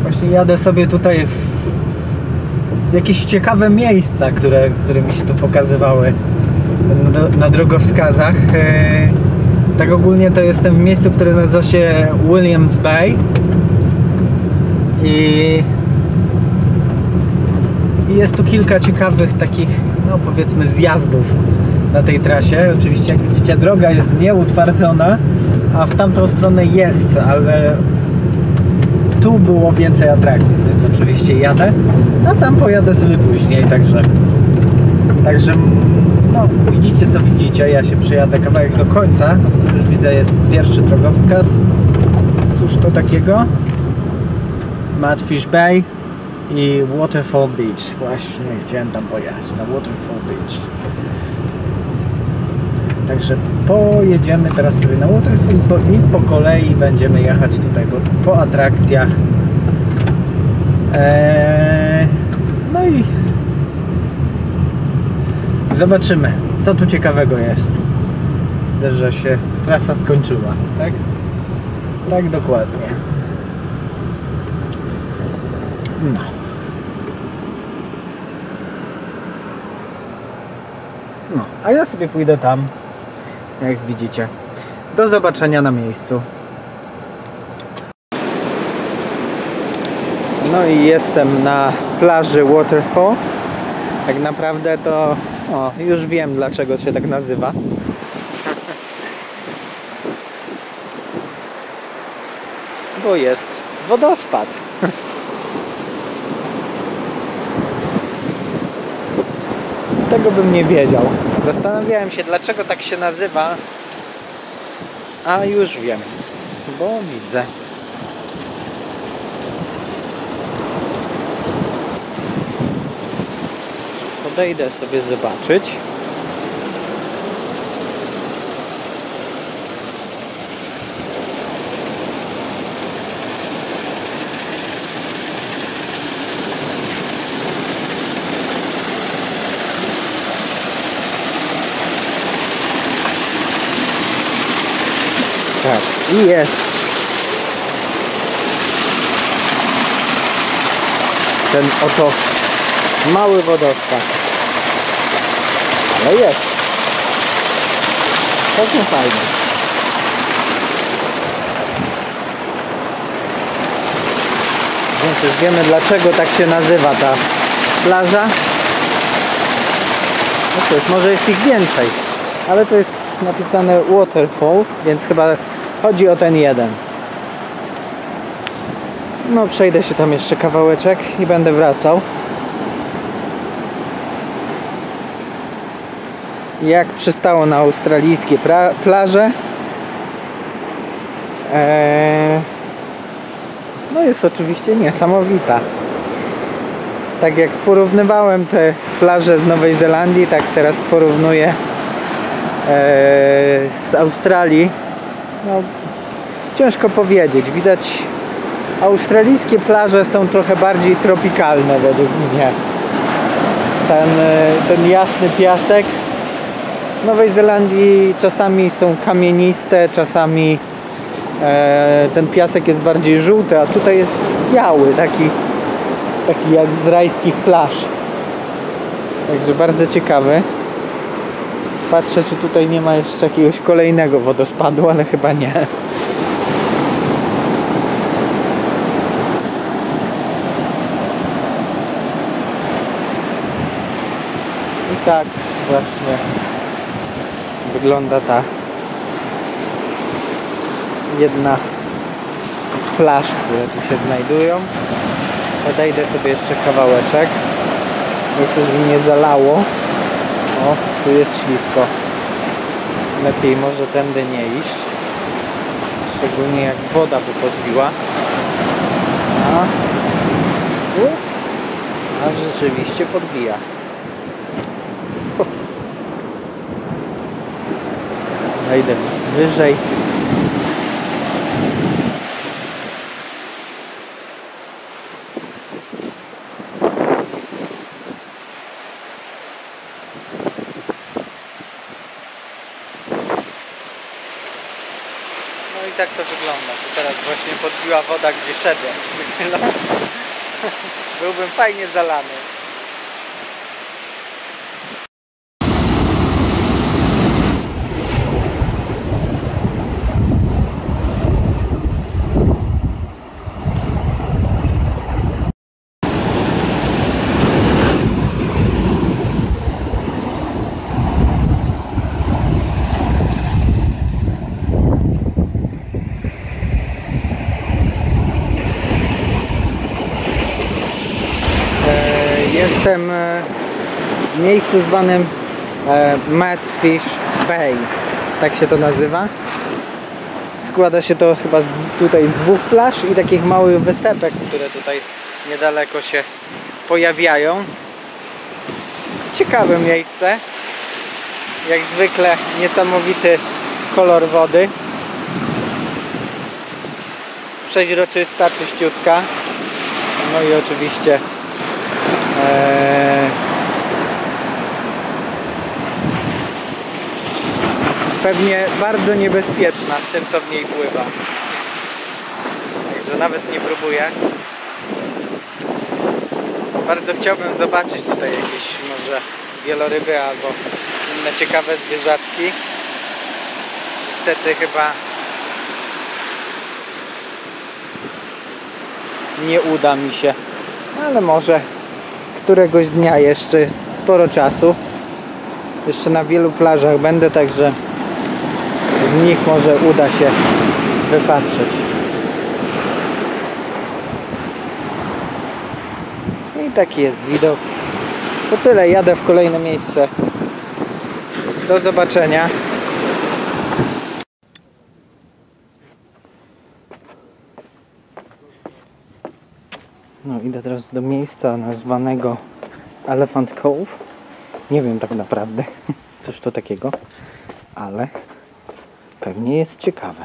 Właśnie jadę sobie tutaj w jakieś ciekawe miejsca, które mi się tu pokazywały na drogowskazach. Tak ogólnie to jestem w miejscu, które nazywa się Williams Bay i jest tu kilka ciekawych takich, no powiedzmy, zjazdów na tej trasie. Oczywiście, jak widzicie, droga jest nieutwardzona, a w tamtą stronę jest, ale tu było więcej atrakcji, więc oczywiście jadę, a tam pojadę sobie później, także no, widzicie co widzicie. Ja się przejadę kawałek do końca. Już widzę, jest pierwszy drogowskaz. Cóż to takiego? Mudfish Bay i Waterfall Beach. Właśnie chciałem tam pojechać, na Waterfall Beach. Także pojedziemy teraz sobie na Waterfall i po kolei będziemy jechać tutaj po atrakcjach. No i zobaczymy, co tu ciekawego jest. Widzę, że się trasa skończyła, tak? Tak, dokładnie. No. No, a ja sobie pójdę tam, jak widzicie. Do zobaczenia na miejscu. No i jestem na plaży Waterfall. Tak naprawdę to... O, już wiem, dlaczego się tak nazywa. Bo jest wodospad. Tego bym nie wiedział. Zastanawiałem się, dlaczego tak się nazywa. A już wiem. Bo widzę. Podejdę sobie zobaczyć. Tak, i jest. Ten oto mały wodospad. Ale jest. Całkiem fajnie. Więc już wiemy, dlaczego tak się nazywa ta plaża. No cóż, może jest ich więcej. Ale to jest napisane Waterfall, więc chyba chodzi o ten jeden. No przejdę się tam jeszcze kawałeczek i będę wracał. Jak przystało na australijskie plaże. No jest oczywiście niesamowita. Tak jak porównywałem te plaże z Nowej Zelandii, tak teraz porównuję z Australii. No, ciężko powiedzieć. Widać, australijskie plaże są trochę bardziej tropikalne według mnie. Ten jasny piasek. W Nowej Zelandii czasami są kamieniste, czasami ten piasek jest bardziej żółty, a tutaj jest biały, taki jak z rajskich plaż. Także bardzo ciekawy. Patrzę, czy tutaj nie ma jeszcze jakiegoś kolejnego wodospadu, ale chyba nie. I tak właśnie wygląda ta jedna z plaż, które tu się znajdują. Podejdę sobie jeszcze kawałeczek. Nie chcę, żeby mnie zalało. O, tu jest ślisko. Lepiej może tędy nie iść. Szczególnie jak woda by podbiła. A rzeczywiście podbija. Wejdę wyżej. Tak jak to wygląda. Tu teraz właśnie podbiła woda, gdzie szedłem. Byłbym fajnie zalany. Jestem w miejscu zwanym Madfish Bay, tak się to nazywa. Składa się to chyba tutaj z 2 plaż i takich małych występek, które tutaj niedaleko się pojawiają. Ciekawe miejsce. Jak zwykle niesamowity kolor wody. Przeźroczysta, czyściutka. No i oczywiście pewnie bardzo niebezpieczna z tym, co w niej pływa. Także nawet nie próbuję. Bardzo chciałbym zobaczyć tutaj jakieś może wieloryby albo inne ciekawe zwierzaczki. Niestety chyba nie uda mi się, ale może któregoś dnia, jeszcze jest sporo czasu. Jeszcze na wielu plażach będę, także z nich może uda się wypatrzeć. I taki jest widok. To tyle, jadę w kolejne miejsce. Do zobaczenia. No, idę teraz do miejsca nazwanego Elephant Cove. Nie wiem tak naprawdę, cóż to takiego, ale pewnie jest ciekawe.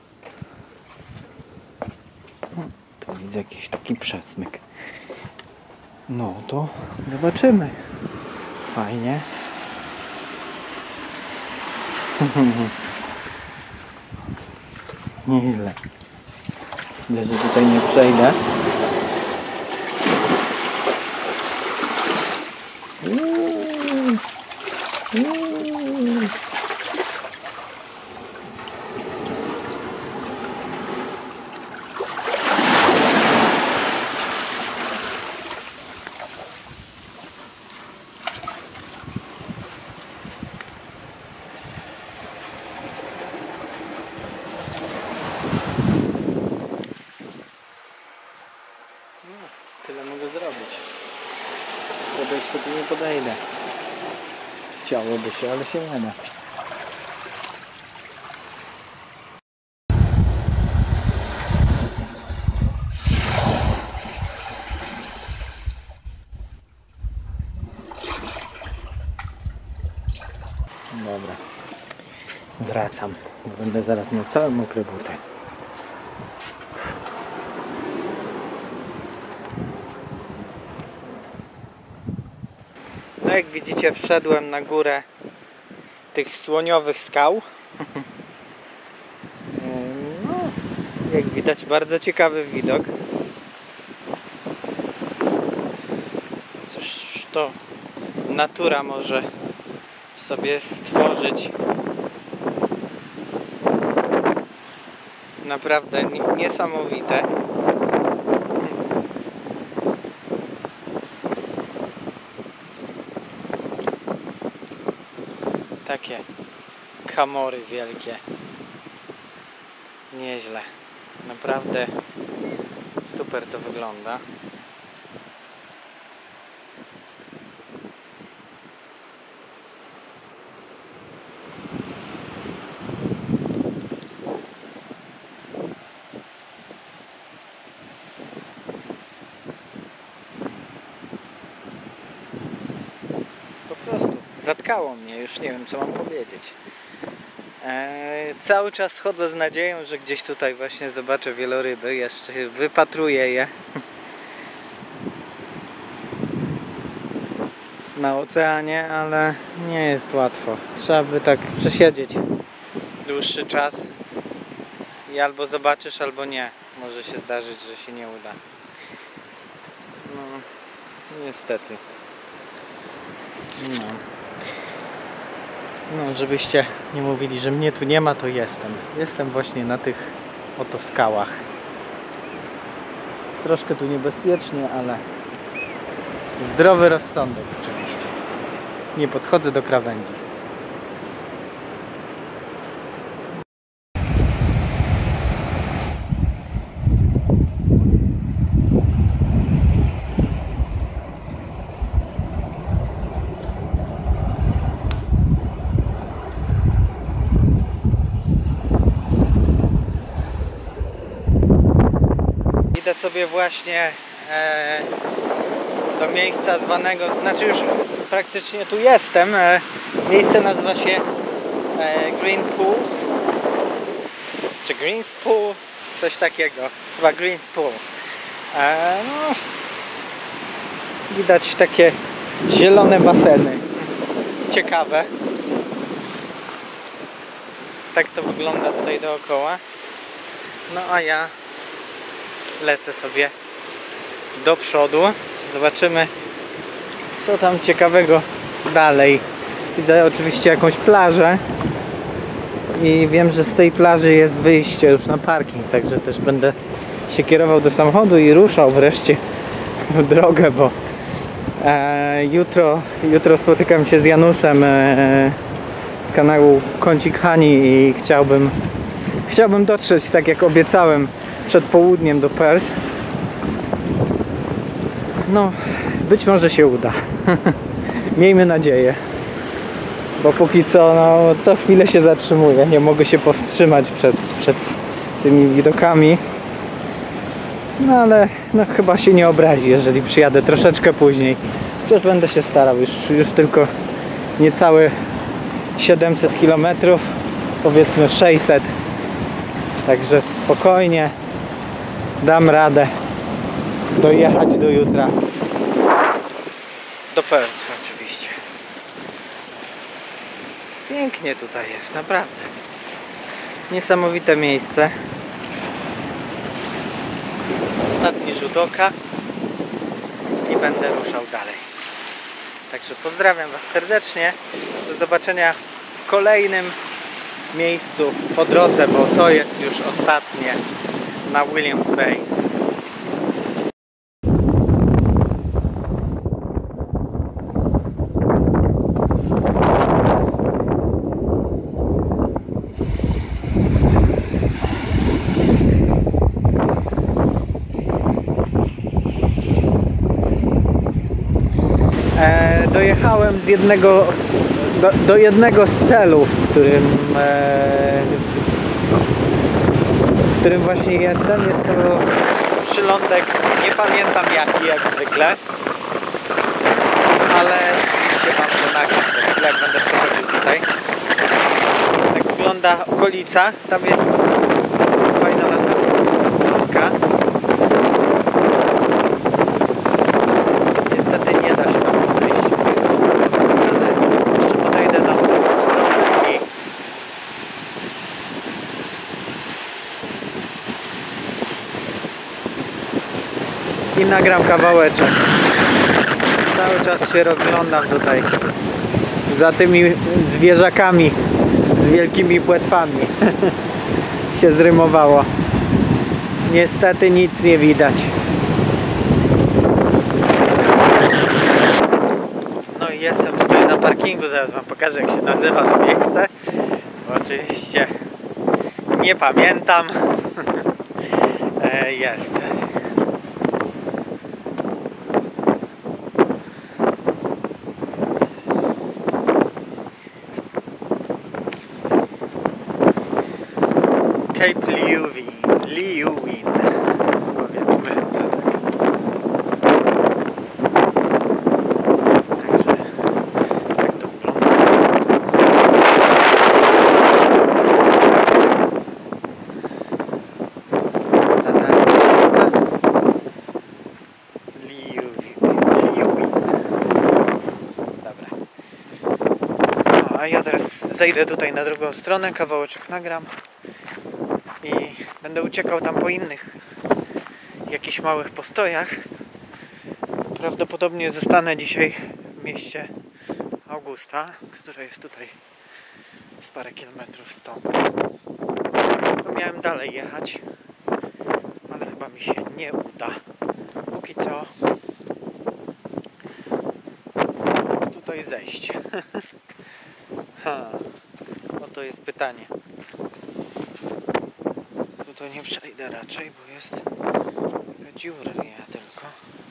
Tu widzę jakiś taki przesmyk. No to zobaczymy. Fajnie. Nieźle. Widzę, że tutaj nie przejdę. Tyle mogę zrobić. Podejść to tu nie podejdę. Chciałoby się, ale się nie da. Dobra. Wracam. Będę zaraz miał całe mokre buty. No jak widzicie, wszedłem na górę tych słoniowych skał. No, jak widać, bardzo ciekawy widok. Cóż to natura może sobie stworzyć. Naprawdę niesamowite. Takie kamory wielkie. Nieźle. Naprawdę super to wygląda. Zatkało mnie, już nie wiem, co mam powiedzieć. Cały czas chodzę z nadzieją, że gdzieś tutaj właśnie zobaczę wieloryby, jeszcze wypatruję je na oceanie, ale nie jest łatwo. Trzeba by tak przesiedzieć dłuższy czas i albo zobaczysz, albo nie. Może się zdarzyć, że się nie uda. No, niestety. No, żebyście nie mówili, że mnie tu nie ma, to jestem. Jestem właśnie na tych oto skałach. Troszkę tu niebezpiecznie, ale zdrowy rozsądek oczywiście. Nie podchodzę do krawędzi. Idę sobie właśnie do miejsca zwanego, znaczy już praktycznie tu jestem. Miejsce nazywa się Green Pools, czy Green Pool, coś takiego, chyba Green Pool. No, widać takie zielone baseny, ciekawe. Tak to wygląda tutaj dookoła. No a ja lecę sobie do przodu. Zobaczymy, co tam ciekawego dalej. Widzę oczywiście jakąś plażę i wiem, że z tej plaży jest wyjście już na parking, także też będę się kierował do samochodu i ruszał wreszcie w drogę, bo jutro spotykam się z Januszem z kanału Kącik Hani i chciałbym dotrzeć, tak jak obiecałem, przed południem do Perth. No, być może się uda. Miejmy nadzieję. Bo póki co, no, co chwilę się zatrzymuję. Nie mogę się powstrzymać przed tymi widokami. No ale no, chyba się nie obrazi, jeżeli przyjadę troszeczkę później. Chociaż będę się starał. Już tylko niecałe 700 km. Powiedzmy 600. Także spokojnie dam radę dojechać do jutra. Do Perth oczywiście. Pięknie tutaj jest, naprawdę. Niesamowite miejsce. Ostatni rzut oka i będę ruszał dalej. Także pozdrawiam Was serdecznie. Do zobaczenia w kolejnym miejscu po drodze, bo to jest już ostatnie na Williams Bay. Dojechałem z do jednego z celów, w którym właśnie jestem. Jest to przylądek, nie pamiętam jaki, jak zwykle, ale oczywiście wam to nagram, za chwilę jak będę przechodził tutaj. Tak wygląda okolica, tam jest fajna latarka. Niestety nie da się tam podejść, bo jest zamykane. Jeszcze podejdę tam do tej strony i nagram kawałeczek. Cały czas się rozglądam tutaj za tymi zwierzakami z wielkimi płetwami. Się zrymowało. Niestety nic nie widać. No i jestem tutaj na parkingu, zaraz wam pokażę, jak się nazywa to miejsce. Bo oczywiście nie pamiętam. Jest. Cape Leeuwin, powiedzmy, że tak. Także tak to wygląda. Latarnicka. Leeuwin. Dobra. No, a ja teraz zejdę tutaj na drugą stronę, kawałeczek nagram. I będę uciekał tam po innych jakichś małych postojach. Prawdopodobnie zostanę dzisiaj w mieście Augusta, które jest tutaj z parę kilometrów stąd. Miałem dalej jechać, ale chyba mi się nie uda. Póki co tutaj zejść. No to jest pytanie. Tutaj nie przejdę raczej, bo jest taka dziura, ja tylko.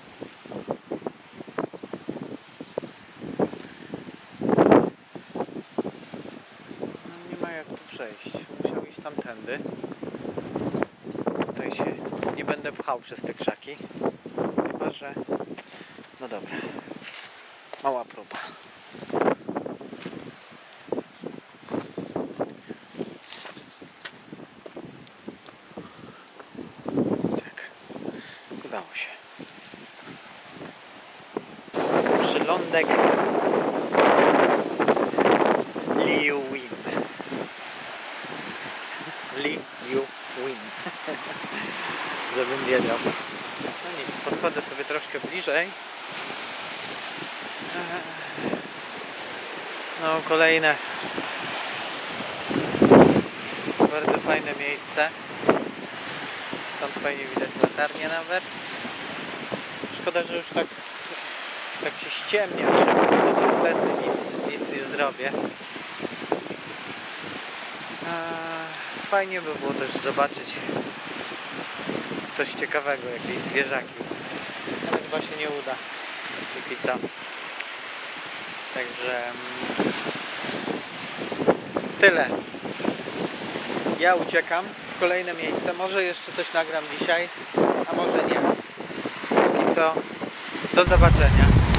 No nie ma jak tu przejść. Musiał iść tamtędy. Tutaj się nie będę pchał przez te krzaki. Chyba że... No dobra. Mała próba. Tak. Udało się. Przylądek Liu Win. Liu Win. Żebym wiedział. No nic, podchodzę sobie troszkę bliżej. No kolejne bardzo fajne miejsce. Stąd fajnie widać latarnię nawet. Szkoda, że już tak się ściemnia, że kompletnie nic nie zrobię. Fajnie by było też zobaczyć coś ciekawego, jakieś zwierzaki. Ale chyba się nie uda. Póki co. Także tyle. Ja uciekam w kolejne miejsce. Może jeszcze coś nagram dzisiaj, a może nie. Póki co, do zobaczenia.